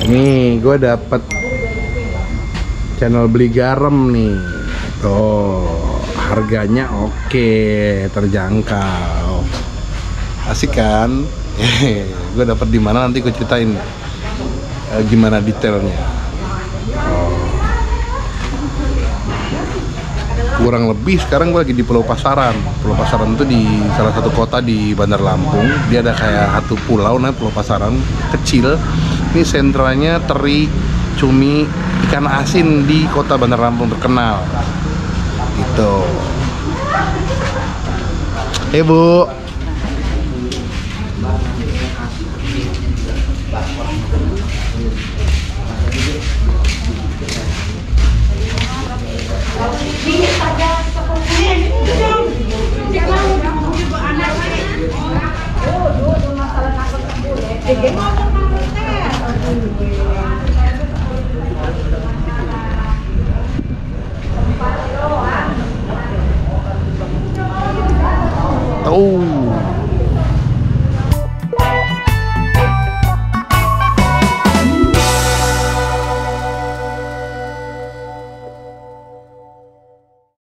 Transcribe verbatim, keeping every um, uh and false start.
Nih, gue dapet channel beli garam nih. Tuh, harganya oke, terjangkau. Asik kan? Gue dapet di mana nanti gue ceritain eh, gimana detailnya. Oh. Kurang lebih sekarang gue lagi di Pulau Pasaran. Pulau Pasaran itu di salah satu kota di Bandar Lampung. Dia ada kayak satu pulau namanya Pulau Pasaran, kecil. Ini sentranya teri, cumi, ikan asin di kota Bandar Lampung terkenal. Gitu. Eh Bu. Oh.